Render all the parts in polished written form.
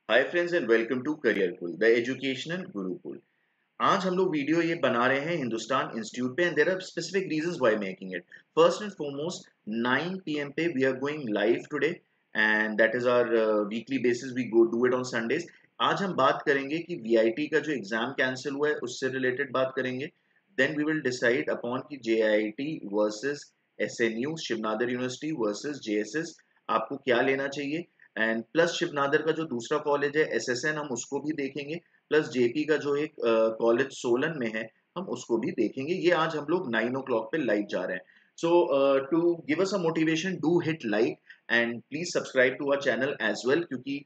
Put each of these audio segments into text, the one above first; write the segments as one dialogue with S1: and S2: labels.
S1: Hi friends and welcome to Careerkul the educational gurukul. आज हम लोग वीडियो ये बना रहे हैं हिंदुस्तान इंस्टीट्यूट पे and there are specific reasons why making it. First and foremost 9 PM पे we are going live today and that is our weekly basis we go do it on Sundays. आज हम बात करेंगे कि वीआईटी का जो exam cancel हुआ है उससे रिलेटेड बात करेंगे। Then we will decide upon कि JIT versus SNU Shiv Nadar university versus JSS आपको क्या लेना चाहिए। एंड प्लस शिवनादर का जो दूसरा कॉलेज है एसएसएन हम उसको भी देखेंगे। प्लस जेपी का जो एक कॉलेज सोलन में है हम उसको भी देखेंगे। ये आज हम लोग 9 o'clock पे लाइव जा रहे हैं। So to give us a motivation do hit like and please subscribe to our channel as well, क्योंकि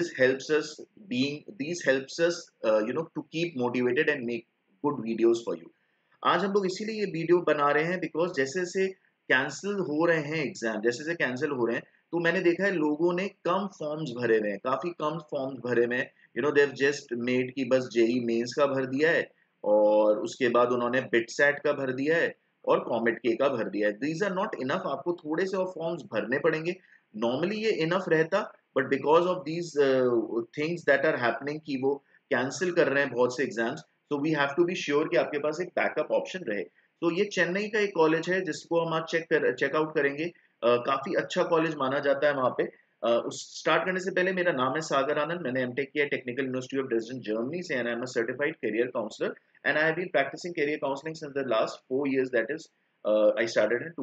S1: these helps us to keep motivated and make good videos for you। आज हम लोग इसीलिए ये वीडियो बना रहे हैं बिकॉज जैसे जैसे कैंसिल हो रहे हैं एग्जाम, जैसे जैसे कैंसिल हो रहे हैं तो मैंने देखा है लोगों ने कम फॉर्म्स भरे हुए हैं, काफी कम फॉर्म्स भरे हुए हैं। देव जस्ट मेड की बस जेई मेंस का भर दिया है और उसके बाद उन्होंने बिटसैट का भर दिया है और कॉमेट के का भर दिया है। दीज आर नॉट इनफ, आपको थोड़े से और फॉर्म्स भरने पड़ेंगे। नॉर्मली ये इनफ रहता, but because of these things that are happening कि वो कैंसिल कर रहे हैं बहुत से एग्जाम्स, तो we have to be sure कि आपके पास एक बैकअप ऑप्शन रहे। तो ये चेन्नई का एक कॉलेज है जिसको हम आज चेकआउट करेंगे। काफी अच्छा कॉलेज माना जाता है वहाँ पे। उस स्टार्ट करने से पहले मेरा नाम है सागर आनंद, मैंने एमटेक किया technical university of Dresden Germany से and I am a certified career counsellor and I have been practising career counselling since the last 4 years, that is I started in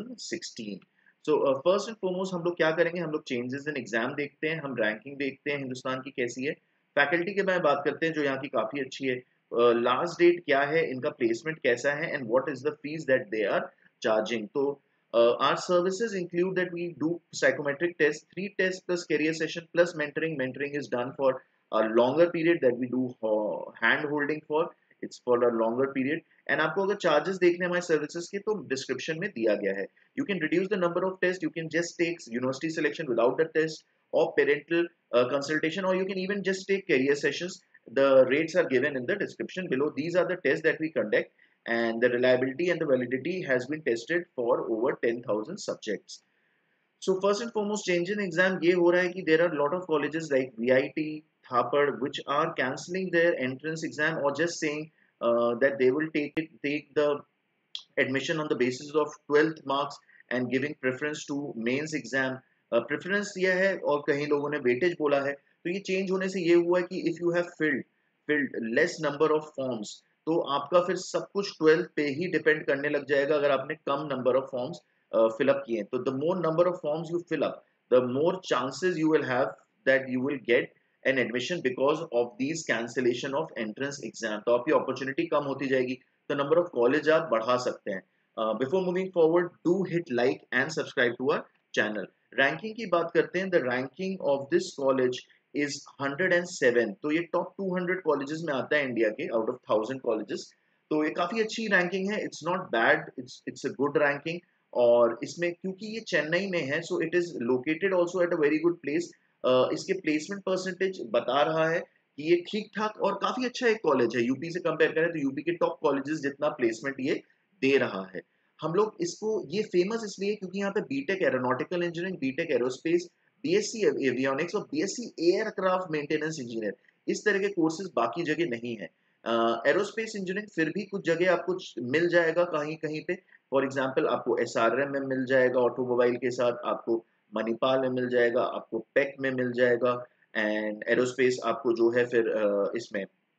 S1: 2016। So first and foremost हम लोग क्या करेंगे, हम लोग changes in exam देखते हैं, हम रैंकिंग देखते हैं हिंदुस्तान की कैसी है। फैकल्टी के बारे में बात करते हैं जो यहाँ की काफी अच्छी है। लास्ट डेट क्या है, इनका प्लेसमेंट कैसा है and what is the fees that they are charging. तो our services include that we do psychometric tests, 3 tests plus career session plus mentoring. Mentoring is done for a longer period that we do hand holding for, it's for a longer period। And आपको अगर charges देखने हमारे services के तो description में दिया गया है। You can reduce the number of test, you can just take university selection without the test or parental consultation, or you can even just take career sessions। The rates are given in the description below। These are the tests that we conduct and the reliability and the validity has been tested for over 10,000 subjects। So first and foremost change in exam ये हो रहा है कि there are a lot of colleges like VIT, Thapad which are cancelling their entrance exam or just saying that they will take the admission on the basis of 12th marks and giving preference to mains exam। Preference यह है और कहीं लोगों ने weightage बोला है। तो ये चेंज होने से ये हुआ है कि if you have filled less number of forms तो आपका फिर सब कुछ 12th पे ही डिपेंड करने लग जाएगा। अगर आपने कम number of forms fill up किए हैं तो the more number of forms you fill up the more chances you will have that you will get an admission because of these cancellation of entrance exam. तो आपकी opportunity कम होती जाएगी, तो number of college आप बढ़ा सकते हैं। Before moving forward do hit like and subscribe to our channel. Ranking की बात करते हैं, the ranking of this college is 107। तो ये टॉप 200 कॉलेजेस में आता है इंडिया के आउट ऑफ 1000 कॉलेजेस। तो ये काफी अच्छी रैंकिंग है, it's not bad, it's a good ranking. और इसमें क्योंकि ये चेन्नई में है so it is located also at a very good place. इसके प्लेसमेंट परसेंटेज बता रहा है कि ये ठीक ठाक और काफी अच्छा एक कॉलेज है। यूपी से कंपेयर करें तो यूपी के टॉप कॉलेजेस जितना प्लेसमेंट ये दे रहा है। हम लोग इसको ये फेमस इसलिए क्योंकि यहाँ पे BTech aeronautical engineering, BTech aerospace, BSc avionics और बीएससी एयरक्राफ्ट मेंटेनेंस इंजीनियर, इस तरह के कोर्सेज बाकी जगह नहीं है। एरोस्पेस इंजीनियरिंग फिर भी कुछ जगह आपको मिल जाएगा कहीं कहीं पे। फॉर एग्जांपल आपको एसआरएम में मिल जाएगा ऑटोमोबाइल के साथ, आपको मणिपाल में मिल जाएगा, आपको पेक में मिल जाएगा। एंड एरोस्पेस आपको जो है फिर इसमें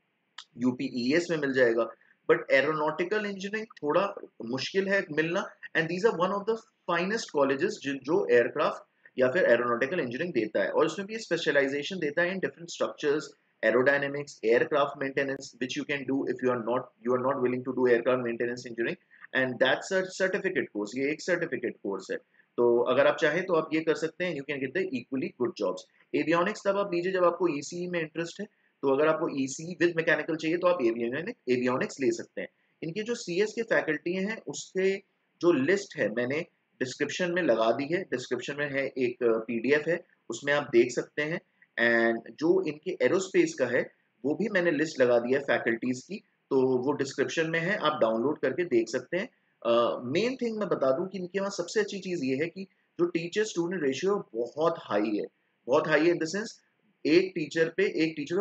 S1: यूपीईएस में मिल जाएगा। बट एरोनॉटिकल इंजीनियरिंग थोड़ा मुश्किल है मिलना। And these are one of the finest colleges जो एयरक्राफ्ट या फिर एरोनॉटिकल इंजीनियरिंग देता है, और इसमें भी स्पेशलाइजेशन देता है in different structures, aerodynamics, aircraft maintenance, which you can do if you are not willing to do aircraft maintenance engineering, and that's a certificate course। ये एक सर्टिफिकेट कोर्स है। तो अगर आप चाहें तो आप ये कर सकते हैं, you can get the equally good jobs. Avionics तब आप लीजिए जब आपको ईसीई में इंटरेस्ट है। तो अगर आपको ईसीई विद मैकेनिकल चाहिए तो आप एवियोनिक्स ले सकते हैं। इनके जो सीएस के फैकल्टी हैं उसके जो लिस्ट है मैंने डिस्क्रिप्शन में लगा दी है। डिस्क्रिप्शन में है एक पीडीएफ है, उसमें आप देख सकते हैं। एंड जो इनके एरोस्पेस का है वो भी मैंने लिस्ट लगा दी है फैकल्टीज की, तो वो डिस्क्रिप्शन में है, आप डाउनलोड करके देख सकते हैं। मेन थिंग मैं बता दूं कि इनके वहाँ सबसे अच्छी चीज ये है कि जो टीचर स्टूडेंट रेशियो बहुत हाई है, बहुत हाई है इन द सेंस एक टीचर पे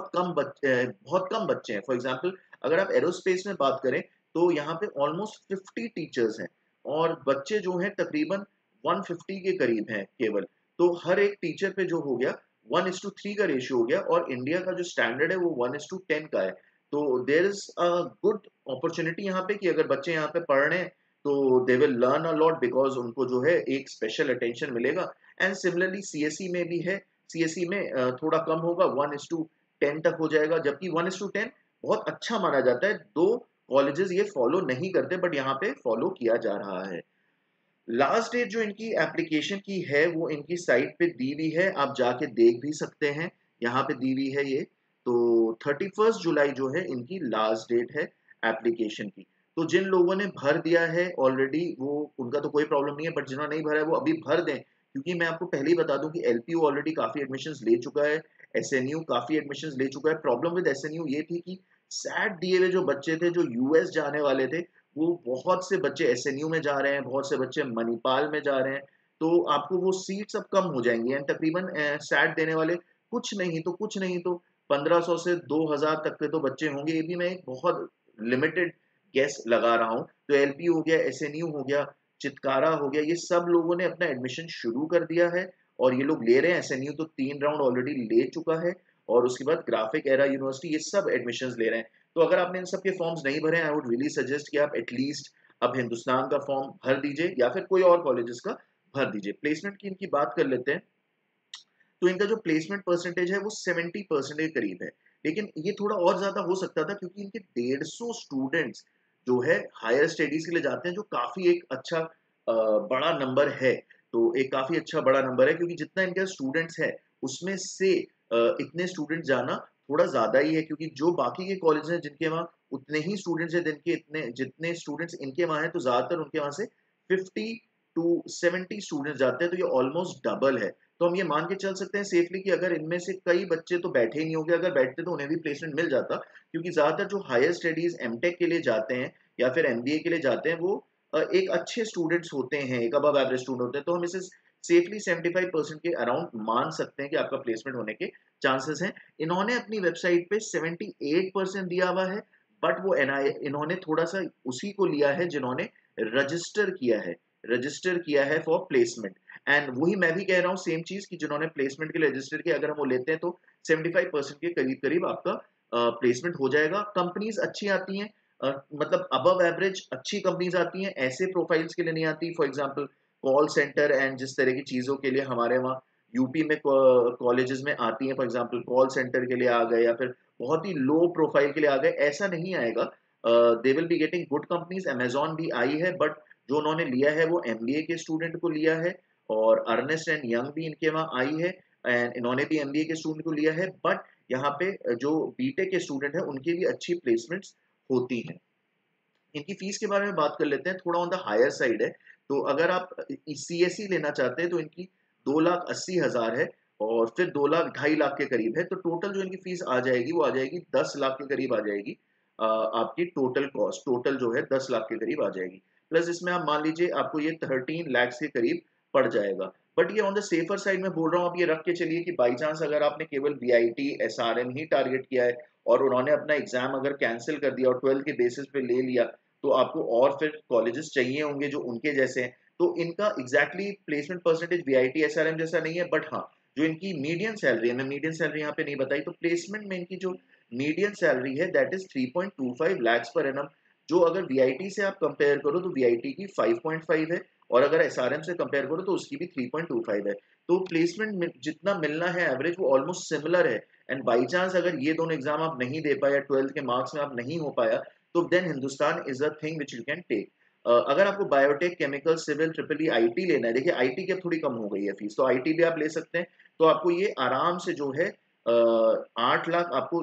S1: बहुत कम बच्चे हैं। फॉर एग्जांपल अगर आप एरोस्पेस में बात करें तो यहाँ पे ऑलमोस्ट 50 टीचर्स हैं और बच्चे जो हैं तकरीबन 150 के करीब हैं केवल। तो हर एक टीचर पे जो हो गया 1:3 का रेशियो हो गया और इंडिया का जो स्टैंडर्ड है वो 1:10 का है। तो there is a good opportunity यहाँ पे कि अगर बच्चे यहाँ पे पढ़ रहे हैं तो they will learn a lot because उनको जो है एक स्पेशल अटेंशन मिलेगा। एंड सिमिलरली सीएसई में भी है। सीएसई में थोड़ा कम होगा, 1:10 तक हो जाएगा, जबकि 1:10 बहुत अच्छा माना जाता है। दो कॉलेजेस ये फॉलो नहीं करते बट यहाँ पे फॉलो किया जा रहा है। लास्ट डेट जो इनकी एप्लीकेशन की है वो इनकी साइट पे दी हुई है, आप जाके देख भी सकते हैं। यहाँ पे दी हुई है ये। तो 31 जुलाई जो है इनकी लास्ट डेट है एप्लीकेशन की। तो जिन लोगों ने भर दिया है ऑलरेडी वो उनका तो कोई प्रॉब्लम नहीं है, बट जिन्होंने नहीं भरा है वो अभी भर दें, क्योंकि मैं आपको पहले ही बता दूं कि एलपीयू ऑलरेडी काफी एडमिशंस ले चुका है, एसएनयू काफी एडमिशंस ले चुका है। प्रॉब्लम विद एसएनयू ये थी कि सैट दिए हुए जो बच्चे थे जो यूएस जाने वाले थे वो बहुत से बच्चे एसएनयू में जा रहे हैं, बहुत से बच्चे मणिपाल में जा रहे हैं। तो आपको वो सीट्स अब कम हो जाएंगी एंड तकरीबन सैट देने वाले कुछ नहीं तो 1500 से 2000 तक के तो बच्चे होंगे। ये भी मैं एक बहुत लिमिटेड गेस लगा रहा हूँ। तो एलपी हो गया, एसएनयू हो गया, चितकारा हो गया, ये सब लोगों ने अपना एडमिशन शुरू कर दिया है और ये लोग ले रहे हैं। एसएनयू तो 3 राउंड ऑलरेडी ले चुका है और उसके बाद ग्राफिक एरा यूनिवर्सिटी ये सब एडमिशंस ले रहे हैं। तो अगर आपने इन सब के फॉर्म्स नहीं भरे, आई वुड रियली सजेस्ट कि आप एटलीस्ट अब हिंदुस्तान का फॉर्म भर दीजिए या फिर कोई और कॉलेजेस का भर दीजिए। प्लेसमेंट की इनकी बात कर लेते हैं। तो इनका जो प्लेसमेंट परसेंटेज है वो 70% के करीब है। लेकिन ये थोड़ा और ज्यादा हो सकता था क्योंकि इनके 150 स्टूडेंट्स जो है हायर स्टडीज के लिए जाते हैं, जो काफी एक अच्छा बड़ा नंबर है। तो एक काफी अच्छा बड़ा नंबर है क्योंकि जितना इनका स्टूडेंट्स है उसमें से इतने स्टूडेंट जाना थोड़ा ज्यादा ही है, क्योंकि जो बाकी के कॉलेज हैं जिनके वहाँ उतने ही स्टूडेंट्स हैं, जिनके इतने जितने स्टूडेंट्स इनके वहाँ हैं, तो ज्यादातर उनके वहाँ से 50 to 70 स्टूडेंट्स जाते हैं। तो ये ऑलमोस्ट डबल है। तो हम ये मान के चल सकते हैं सेफली कि अगर इनमें से कई बच्चे तो बैठे ही नहीं होंगे, अगर बैठते तो उन्हें भी प्लेसमेंट मिल जाता, क्योंकि ज्यादातर जो हायर स्टडीज एमटेक के लिए जाते हैं या फिर एमबीए के लिए जाते हैं वो एक अच्छे स्टूडेंट्स होते हैं, एक अबव एवरेज स्टूडेंट होते हैं। तो हम इसे सेफली 75% के अराउंड मान सकते हैं कि आपका प्लेसमेंट होने के चांसेस हैं। इन्होंने अपनी वेबसाइट पे 78% दिया हुआ है, बट वो इन्होंने थोड़ा सा उसी को लिया है जिन्होंने रजिस्टर किया है फॉर प्लेसमेंट। एंड वही मैं भी कह रहा हूँ सेम चीज कि जिन्होंने प्लेसमेंट के लिए रजिस्टर किया अगर हम वो लेते हैं तो 75% के करीब करीब आपका प्लेसमेंट हो जाएगा। कंपनीज अच्छी आती हैं, मतलब अबव एवरेज अच्छी कंपनीज आती हैं, ऐसे प्रोफाइल्स के लिए नहीं आती। For example call centre and जिस तरह की चीजों के लिए हमारे वहाँ यूपी में कॉलेजेस में आती हैं, फॉर एग्जांपल कॉल सेंटर के लिए आ गए या फिर बहुत ही लो प्रोफाइल के लिए आ गए, ऐसा नहीं आएगा। They will be getting good companies. Amazon भी आई है बट जो उन्होंने लिया है वो एमबीए के स्टूडेंट को लिया है, और अर्नेस्ट एंड यंग भी इनके वहाँ आई है एंड इन्होंने भी एमबीए के स्टूडेंट को लिया है। बट यहाँ पे जो बीटेक के स्टूडेंट है उनकी भी अच्छी प्लेसमेंट्स होती हैं। इनकी फीस के बारे में बात कर लेते हैं, थोड़ा ऑन द हायर साइड है। तो अगर आप सीएसई लेना चाहते हैं तो इनकी 2,80,000 है और फिर 2,00,000 2.5 लाख के करीब है। तो टोटल जो इनकी फीस आ जाएगी वो आ जाएगी 10 लाख के करीब आ जाएगी। आपकी टोटल कॉस्ट टोटल जो है 10 लाख के करीब आ जाएगी। प्लस इसमें आप मान लीजिए आपको ये 13 लाख के करीब पड़ जाएगा। बट ये ऑन द सेफर साइड में बोल रहा हूँ, आप ये रख के चलिए कि बाई चांस अगर आपने केवल वीआईटी एसआरएम ही टारगेट किया है और उन्होंने अपना एग्जाम अगर कैंसिल कर दिया और 12 के बेसिस पे ले लिया, तो आपको और फिर कॉलेजेस चाहिए होंगे जो उनके जैसे हैं। तो इनका exactly placement percentage VIT SRM जैसा नहीं है, बट हाँ जो इनकी मीडियन सैलरी है, मैं मीडियन सैलरी यहाँ पे नहीं बताई, तो प्लेसमेंट में इनकी जो मीडियन सैलरी है दैट इज 3.25 lakhs पर एनम। जो अगर वीआईटी से आप कंपेयर करो तो वीआईटी की 5.5 है और अगर एसआरएम से कंपेयर करो तो उसकी भी 3.25 है। तो प्लेसमेंट जितना मिलना है एवरेज वो ऑलमोस्ट सिमिलर है। एंड बाई चांस अगर ये दोनों एग्जाम आप नहीं दे पाया, 12 के मार्क्स में आप नहीं हो पाया, तो then Hindustan is a thing which you can take. अगर आपको biotech, chemical, civil, triple E, IT लेना है, देखिए आईटी की अब थोड़ी कम हो गई है फीस, तो आईटी भी आप ले सकते हैं। तो आपको ये आराम से जो है 8 लाख आपको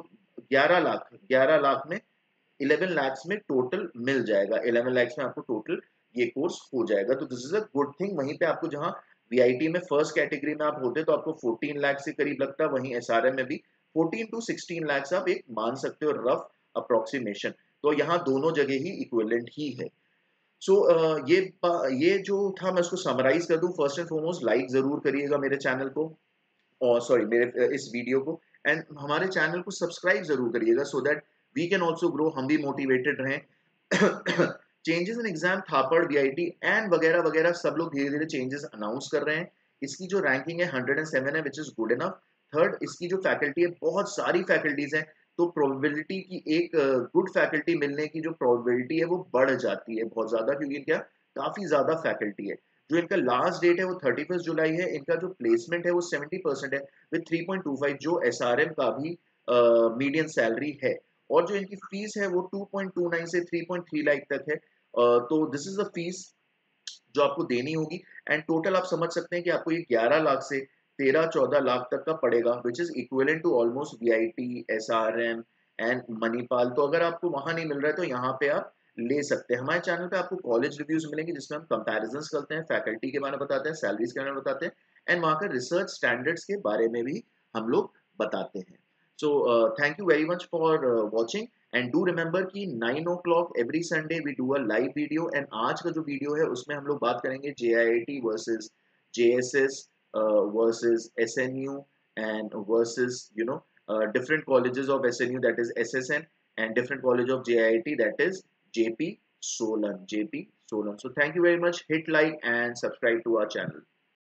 S1: 11 लाख में 11 lakhs में टोटल मिल जाएगा। 11 lakhs में आपको टोटल ये कोर्स हो जाएगा। तो this is a good thing. वहीं पे आपको जहां वीआईटी में फर्स्ट कैटेगरी में आप होते तो आपको 14 लाख के करीब लगता, वहीं एसआरएम में भी 14 to 16 lakhs आप एक मान सकते हो रफ अप्रोक्सीमेशन। तो यहाँ दोनों जगह ही इक्विवेलेंट ही है। सो ये जो था मैं उसको समराइज कर दूं। फर्स्ट एंड फॉरमोस्ट लाइक जरूर करिएगा मेरे चैनल को, और सॉरी मेरे इस वीडियो को, एंड हमारे चैनल को सब्सक्राइब जरूर करिएगा so that we can also grow, हम भी मोटिवेटेड रहें। Changes in exam Thapar BIT and वगैरह वगैरह सब लोग धीरे धीरे चेंजेस अनाउंस कर रहे हैं। इसकी जो रैंकिंग है 107 है, which is good enough. Third, इसकी जो फैकल्टी है, बहुत सारी फैकल्टीज हैं, तो प्रोबेबिलिटी की एक गुड फैकल्टी मिलने की जो प्रोबेबिलिटी है वो बढ़ जाती है बहुत ज्यादा, क्योंकि इनका काफी ज्यादा फैकल्टी है। जो इनका लास्ट डेट है वो 31 जुलाई है। इनका जो प्लेसमेंट है वो 70% है विद 3.25, जो एसआरएम का भी मीडियन सैलरी है। और जो इनकी फीस है वो 2.29 से 3.3 लाख तक है। तो दिस इज द फीस जो आपको देनी होगी, एंड टोटल आप समझ सकते हैं कि आपको ये 11 लाख से 13-14 लाख तक का पड़ेगा, which is equivalent to almost VIT, SRM and Manipal. तो अगर आपको वहां नहीं मिल रहा है तो यहाँ पे आप ले सकते हैं। हमारे चैनल पे आपको कॉलेज रिव्यूज मिलेंगे जिसमें हम कंपैरिजंस करते हैं, फैकल्टी के बारे में बताते हैं, सैलरीज के बारे में बताते हैं, एंड वहाँ का रिसर्च स्टैंडर्ड्स के बारे में भी हम लोग बताते हैं। So thank you very much for watching, and do remember कि 9 o'clock every Sunday we do a live video. And आज का जो वीडियो है उसमें हम लोग बात करेंगे JIT versus JSS versus SNU and versus different colleges of SNU, that is SSN, and different college of JIT, that is JP Solan. So thank you very much. Hit like and subscribe to our channel.